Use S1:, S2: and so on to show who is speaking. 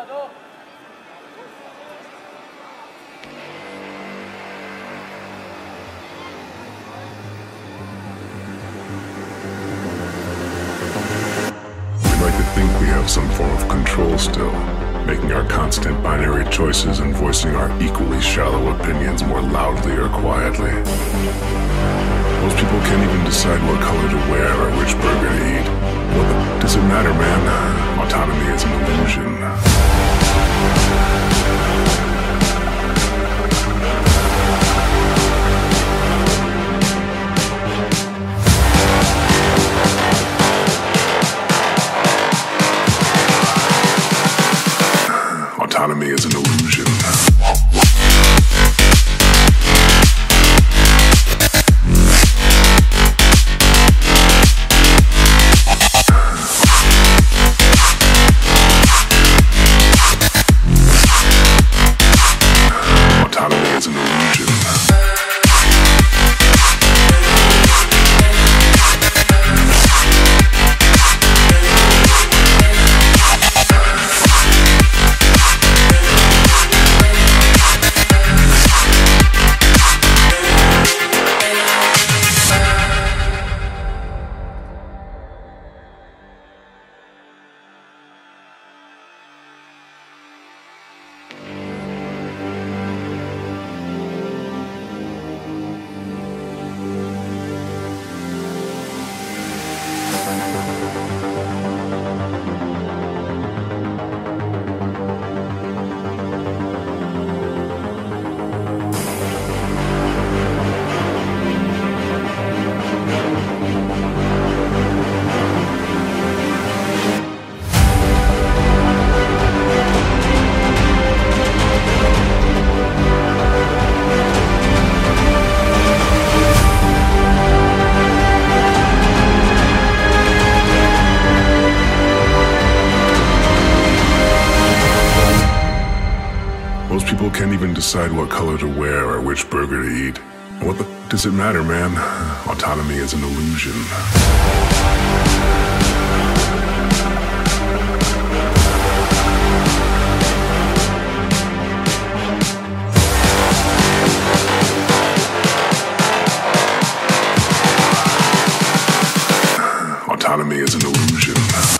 S1: We have some form of control still, making our constant binary choices and voicing our equally shallow opinions more loudly or quietly. Most people can't even decide what color to wear or which burger to eat. What does it matter, man? Autonomy is an illusion. Autonomy is an illusion. Autonomy is an illusion. Most people can't even decide what color to wear or which burger to eat. What does it matter, man? Autonomy is an illusion. Autonomy is an illusion.